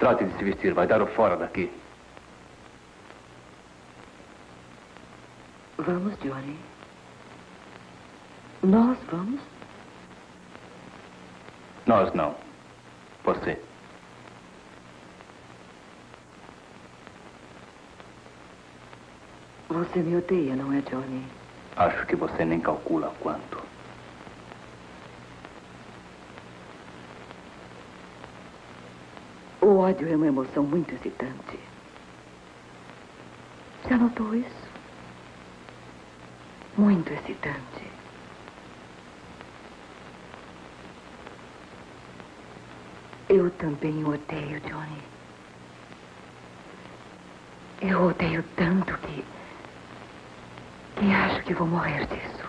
Trate de se vestir, vai dar o fora daqui. Vamos, Johnny. Nós vamos? Nós não. Você. Você me odeia, não é, Johnny? Acho que você nem calcula quanto. O ódio é uma emoção muito excitante. Já notou isso? Muito excitante. Eu também odeio, Johnny. Eu odeio tanto que acho que vou morrer disso.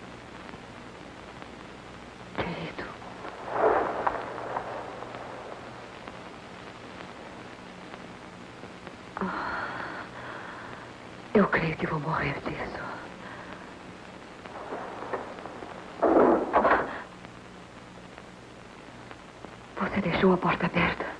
Querido. Eu creio que vou morrer disso. Você deixou a porta aberta.